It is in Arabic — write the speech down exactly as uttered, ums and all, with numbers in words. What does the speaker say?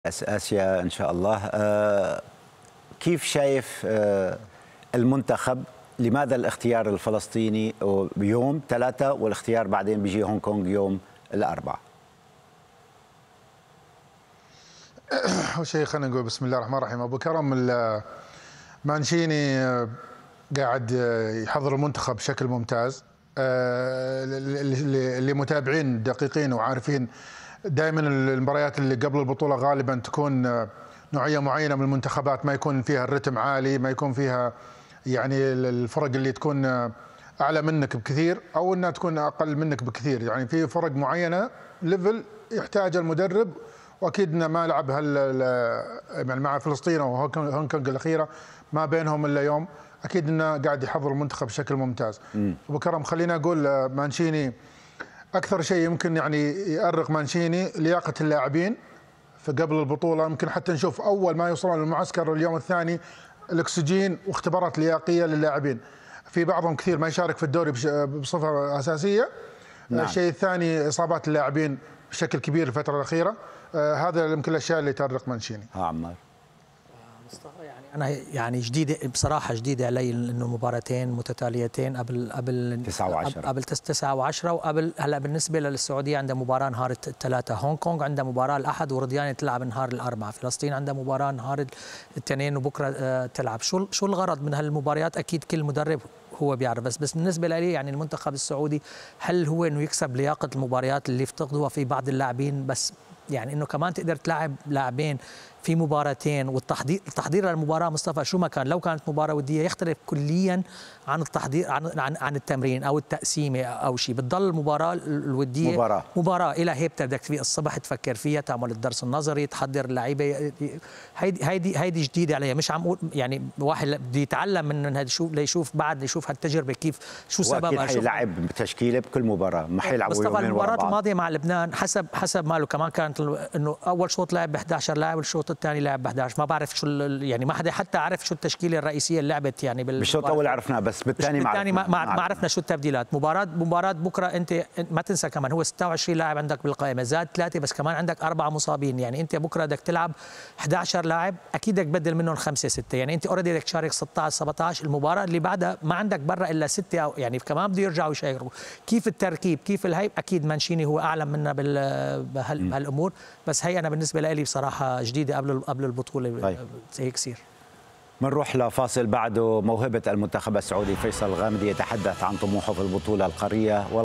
آسيا إن شاء الله. آه كيف شايف آه المنتخب؟ لماذا الاختيار الفلسطيني بيوم ثلاثة والاختيار بعدين بيجي هونغ كونغ يوم الأربعاء؟ أول شيء خلينا نقول بسم الله الرحمن الرحيم. أبو كرم مانشيني قاعد يحضر المنتخب بشكل ممتاز. اللي متابعين دقيقين وعارفين دائما المباريات اللي قبل البطولة غالبا تكون نوعية معينة من المنتخبات، ما يكون فيها الرتم عالي، ما يكون فيها يعني الفرق اللي تكون أعلى منك بكثير أو أنها تكون أقل منك بكثير. يعني في فرق معينة ليفل يحتاج المدرب، واكيد انه ما لعب هال يعني مع فلسطين وهونغ كونغ الاخيره ما بينهم الا يوم، اكيد انه قاعد يحضر المنتخب بشكل ممتاز. ابو كرم خلينا اقول مانشيني اكثر شيء يمكن يعني يأرق مانشيني لياقه اللاعبين في قبل البطوله. يمكن حتى نشوف اول ما يوصلون للمعسكر اليوم الثاني الاكسجين واختبارات لياقيه للاعبين، في بعضهم كثير ما يشارك في الدوري بصفه اساسيه. نعم. الشيء الثاني اصابات اللاعبين بشكل كبير الفتره الاخيره. آه هذا يمكن الاشياء اللي تأرق مانشيني. ها عمار. مصطفى يعني انا يعني جديده بصراحه جديده علي انه مباراتين متتاليتين قبل قبل تسعة وعشرة قبل تسعة وعشرة وقبل هلا بالنسبه للسعوديه عندها مباراه نهار الثلاثاء، هونغ كونغ عندها مباراه الاحد ورديانه تلعب نهار الاربعاء، فلسطين عندها مباراه نهار الاثنين وبكره آه تلعب. شو شو الغرض من هالمباريات؟ اكيد كل مدرب هو بيعرف، بس بس بالنسبه لي يعني المنتخب السعودي هل هو انه يكسب لياقه المباريات اللي يفتقدوها في بعض اللاعبين، بس يعني انه كمان تقدر تلعب لاعبين في مباراتين، والتحضير التحضير للمباراه مصطفى شو ما كان لو كانت مباراه وديه يختلف كليا عن التحضير عن عن, عن التمرين او التقسيمه او شيء. بتضل المباراه الوديه مباراه مباراه الى هيبتها بدك في الصبح تفكر فيها، تعمل الدرس النظري، تحضر اللعيبه. هيدي هيدي هيدي جديده عليها، مش عم اقول يعني واحد بده يتعلم من هذا شو ليشوف بعد يشوف هالتجربه كيف شو سببها. شو حيلعب بتشكيله بكل مباراه، ما حيلعبوا يومين ورا بعض. المباراه الماضيه مع لبنان حسب حسب ماله كمان كانت انه اول شوط لعب ب إحدى عشر لاعب والشوط الثاني لعب ب إحدى عشر، ما بعرف شو يعني ما حدا حتى عرف شو التشكيله الرئيسيه اللي لعبت يعني بالشوط الاول عرفناه بس بالثاني ما بالثاني ما, ما, ما عرفنا شو التبديلات. مباراه مباراه بكره انت ما تنسى كمان هو ستة وعشرين لاعب عندك بالقائمه زاد ثلاثه، بس كمان عندك اربعه مصابين، يعني انت بكره بدك تلعب إحدى عشر لاعب اكيد بدك تبدل منهم خمسه سته، يعني انت اوريدي بدك تشارك ستة عشر سبعة عشر. المباراه اللي بعدها ما عندك برا الا سته أو يعني كمان بده يرجعوا يشاركوا. كيف التركيب كيف الهيب اكيد مانشيني هو اعلم منا بهالامور، بس هي انا بالنسبه لي بصراحه جديده قبل قبل البطوله. طيب. هيك كثير. بنروح لفاصل بعده. موهبه المنتخب السعودي فيصل الغامدي يتحدث عن طموحه في البطوله القاريه.